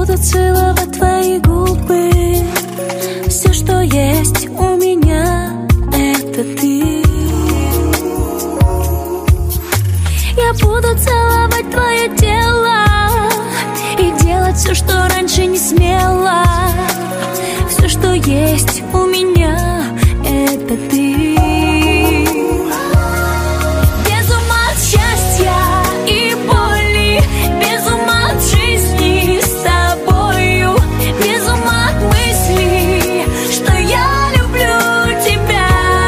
буду целовать твои губы. Все, что есть у меня, это ты. Я буду целовать твое тело и делать все, что раньше не смела. Все, что есть у меня, это ты. Без ума от счастья и боли, без ума от жизни с тобою, без ума от мысли, что я люблю тебя.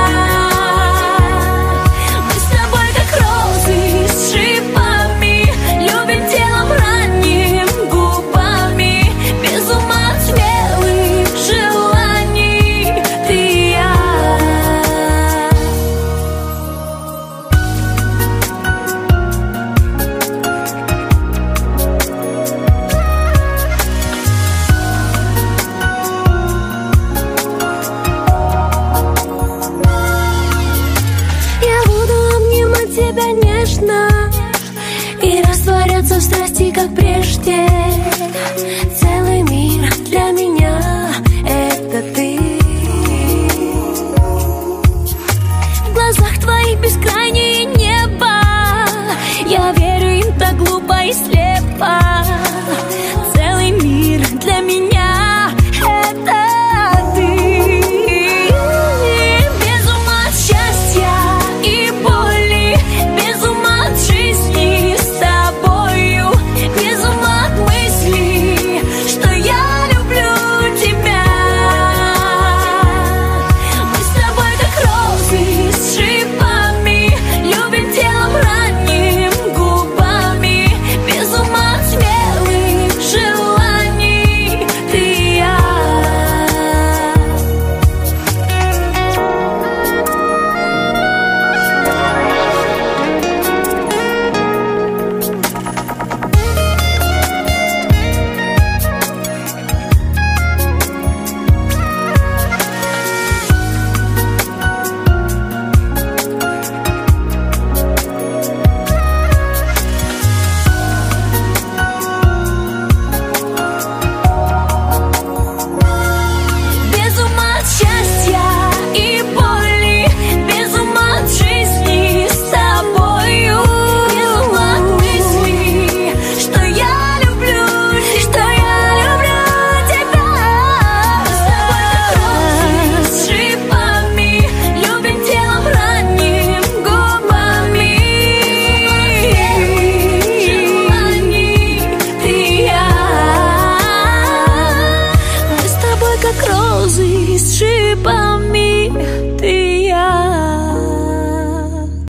Мы с тобой как розы с шипами, любим телом ранним губами, без ума от смелых желаний ты и я. Я буду обнимать тебя нежно и растворяться в страсти, как прежде.